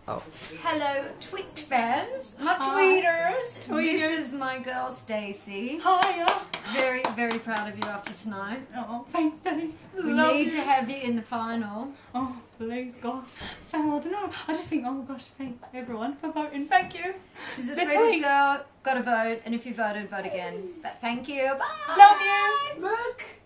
Oh. Hello, Tweet fans, not tweeters. This is my girl Stacey. Hiya. Very, very proud of you after tonight. Oh, thanks, Danny. We need to have you in the final. Oh, please, God. I don't know. I just think, oh gosh, thanks everyone for voting. Thank you. She's the sweetest girl. Got to vote, and if you voted, vote again. But thank you. Bye. Love you. Look.